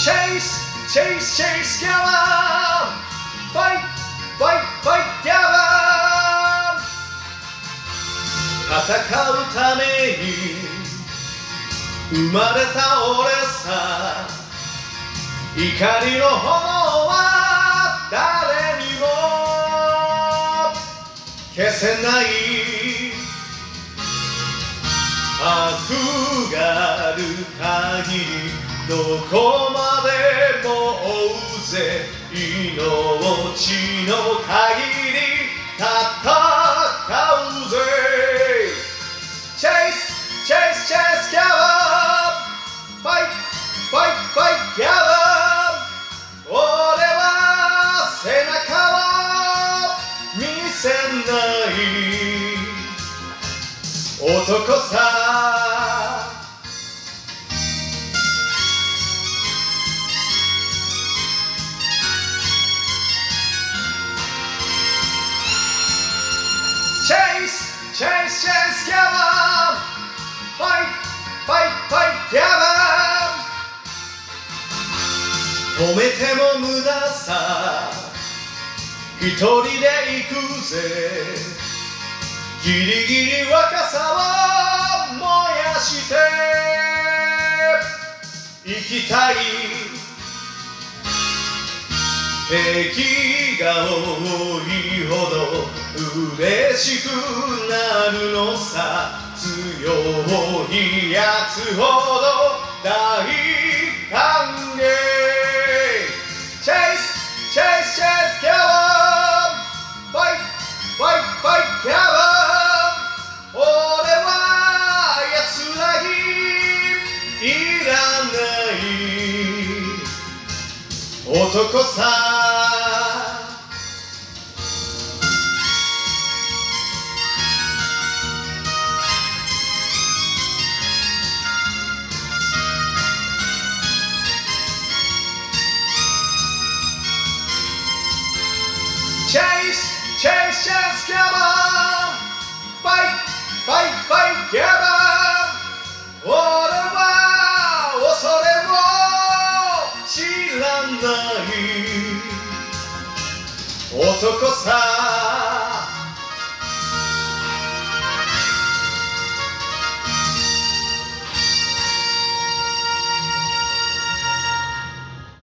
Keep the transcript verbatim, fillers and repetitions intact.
Chase, chase, chase, GAVAN! Fight, fight, fight, GAVAN! 戦うために生まれた俺さ、怒りの炎は誰にも消せない。悪がある限りどこまでも追うぜ。命の限り戦うぜ。 Chase, chase, chase, GAVAN! Fight, fight, fight, GAVAN! 俺は背中を見せない男さ。Chase, chase, chase, GAVAN! Fight, fight, fight, GAVAN! 止めても無駄さ、一人で行くぜ。ギリギリ若さを燃やして生きたい。敵が多いほど嬉しくなるのさ。強いやつほど大歓迎。 Chase, chase, chase, GAVAN! Fight, fight, fight, GAVAN! 俺は安らぎいらない男さ。Chase, chase, chase, GAVAN! Fight, fight, fight, GAVAN! 俺は恐れも知らない男さ。